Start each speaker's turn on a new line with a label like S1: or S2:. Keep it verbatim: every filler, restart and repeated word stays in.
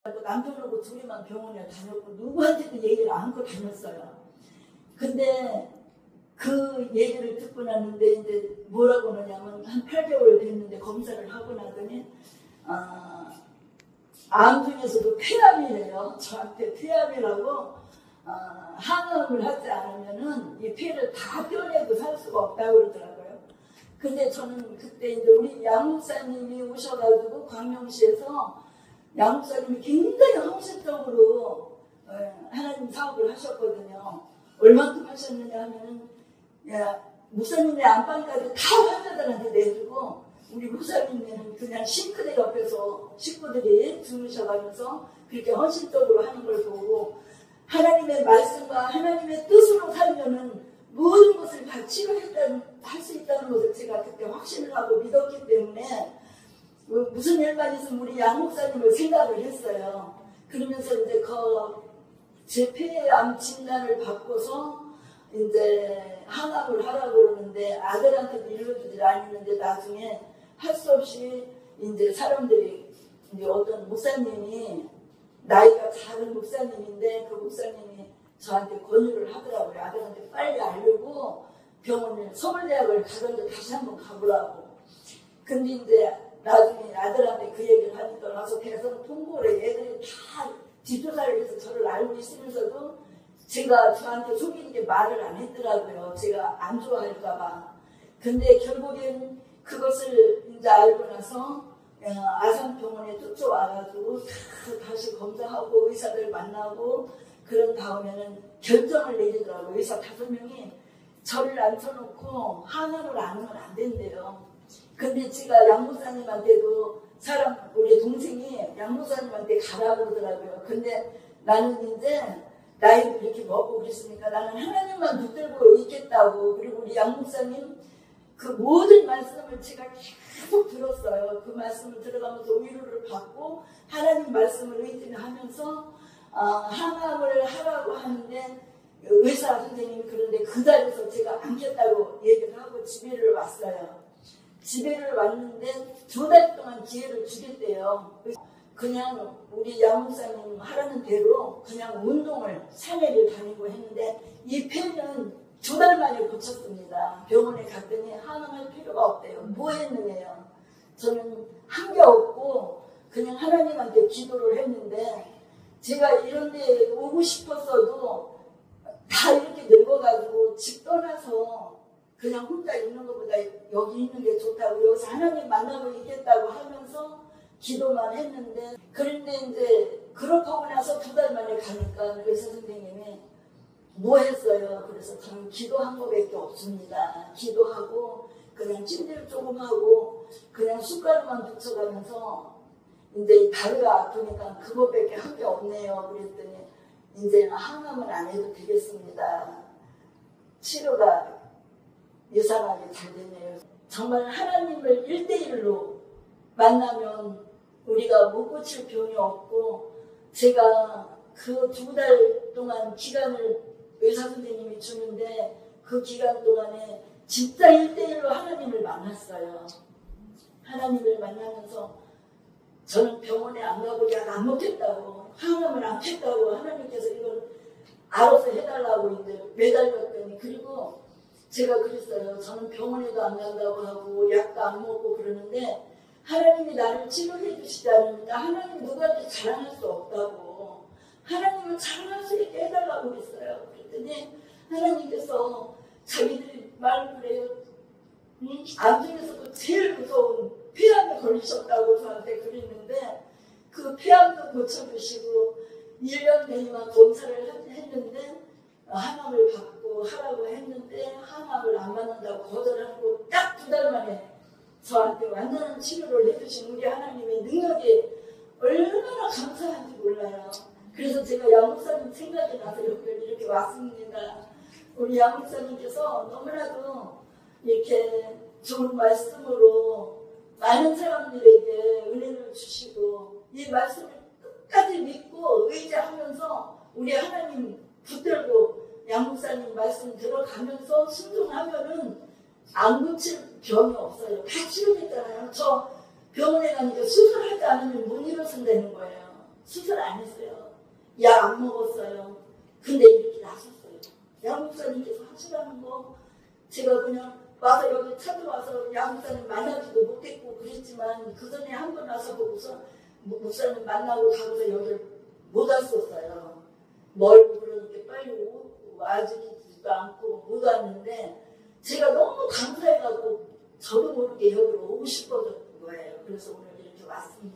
S1: 남편하고 둘이만 병원에 다녔고 누구한테도 얘기를 안 하고 다녔어요. 근데 그 얘기를 듣고 났는데 이제 뭐라고 하냐면 한 팔 개월 됐는데 검사를 하고 나더니 아, 암 중에서도 폐암이래요. 저한테 폐암이라고 어, 항암을 하지 않으면은 이 폐를 다 떼어내고 살 수가 없다고 그러더라고요. 근데 저는 그때 이제 우리 양목사님이 오셔가지고 광명시에서 양목사님이 굉장히 헌신적으로 하나님 사업을 하셨거든요. 얼만큼 하셨느냐 하면은 야, 목사님의 안방까지 다 환자들한테 내주고 우리 목사님은 그냥 싱크대 옆에서 식구들이 주무셔가면서 그렇게 헌신적으로 하는 걸 보고 하나님의 말씀과 하나님의 뜻으로 살면은 모든 것을 다 치료했다는 할 수 있다는 것을 제가 그때 확신을 하고 믿었기 때문에 무슨 일만 있으면 우리 양 목사님을 생각을 했어요. 그러면서 이제 그 제 폐암 진단을 받고서 이제 항암을 하라고 그러는데 아들한테도 일러주질 않았는데 나중에 할 수 없이 이제 사람들이 이제 어떤 목사님이 나이가 작은 목사님인데 그 목사님이 저한테 권유를 하더라고요. 아들한테 빨리 알려고 병원을 서울대학을 가던데 다시 한번 가보라고. 근데 이제 나중에 아들한테 그 얘기를 하니까 나서 대선 통보를 애들이 다 뒷조사를 해서 저를 알고 있으면서도 제가 저한테 속이는 게 말을 안 했더라고요. 제가 안 좋아할까봐. 근데 결국엔 그것을 이제 알고 나서 아산병원에 쫓아와가지고 다시 검사하고 의사들 만나고 그런 다음에는 결정을 내리더라고요. 의사 다섯 명이 저를 앉혀놓고 항암을 안 하면 안 된대요. 근데 제가 양목사님한테도 사람 우리 동생이 양목사님한테 가라고 그러더라고요. 근데 나는 이제 나이도 이렇게 먹고 그랬으니까 나는 하나님만 붙들고 있겠다고. 그리고 우리 양목사님 그 모든 말씀을 제가 계속 들었어요. 그 말씀을 들어가면서 위로를 받고 하나님 말씀을 의지하면서 어, 항암을 하라고 하는데 의사 선생님이 그런데 그 자리에서 제가 앉겠다고 얘기를 하고 집에를 왔어요. 집에를 왔는데 두 달 동안 기회를 주겠대요. 그냥 우리 양목사님 하라는 대로 그냥 운동을 산에를 다니고 했는데 이 폐는 두 달 만에 고쳤습니다. 병원에 갔더니 항암할 필요가 없대요. 뭐 했느냐요. 저는 한 게 없고 그냥 하나님한테 기도를 했는데 제가 이런 데 오고 싶었어도 다 이렇게 늙어가지고 집 떠나서 그냥 혼자 있는 것보다 여기 있는 게 좋다고 여기서 하나님 만나고 있겠다고 하면서 기도만 했는데 그런데 이제 그렇게 하고 나서 두 달 만에 가니까 의사 선생님이 뭐 했어요? 그래서 저는 기도한 거밖에 없습니다. 기도하고 그냥 찜질 조금 하고 그냥 숟가락만 붙여가면서 이제 다리가 아프니까 그것밖에 한 게 없네요. 그랬더니 이제는 항암은 안 해도 되겠습니다. 치료가 유산하게 잘 됐네요. 정말 하나님을 일대일로 만나면 우리가 못 고칠 병이 없고 제가 그 두 달 동안 기간을 의사 선생님이 주는데 그 기간 동안에 진짜 일대일로 하나님을 만났어요. 하나님을 만나면서 저는 병원에 안 가고 약 안 먹겠다고 항암을 안 켰다고 하나님께서 이걸 알아서 해달라고 이제 매달렸더니 그리고 제가 그랬어요. 저는 병원에도 안 간다고 하고 약도 안 먹고 그러는데 하나님이 나를 치료해 주시지 않으니까 하나님 누구한테 자랑할 수 없다고 하나님을 자랑할 수 있게 해달라고 그랬어요. 그랬더니 하나님께서 자기들이 말을 그래요. 음, 암 중에서도 제일 무서운 폐암에 걸리셨다고 저한테 그랬는데 그 폐암도 고쳐주시고 일 년 내니만 검사를 했는데 항암을 받고 하라고 했는데 항암을 안 받는다고 거절하고 딱 두 달 만에 저한테 완전한 치료를 해주신 우리 하나님의 능력이 얼마나 감사한지 몰라요. 그래서 제가 양목사님 생각이 나서 여기 이렇게 왔습니다. 우리 양목사님께서 너무나도 이렇게 좋은 말씀으로 많은 사람들에게 은혜를 주시고 이 말씀을 끝까지 믿고 의지하면서 우리 하나님 붙들고 양목사님 말씀 들어가면서 순종하면은 안 고칠 병이 없어요. 다 치료됐잖아요. 저 병원에 가니까 수술하지 않으면 못 일어선다는 거예요. 수술 안 했어요. 약 안 먹었어요. 근데 이렇게 나섰어요. 양 목사님께서 하시라는 거 제가 그냥 와서 여기 찾아와서 양 목사님 만나지도 못했고 그랬지만 그 전에 한 번 와서 보고서 목사님 만나고 가고서 여기 못 왔었어요. 멀고 그러니까 빨리 와주지도 않고 못 왔는데 제가 너무 감사해가지고 저도 모르게 여기로 오고 싶어졌던 거예요. 그래서 오늘 이렇게 왔습니다.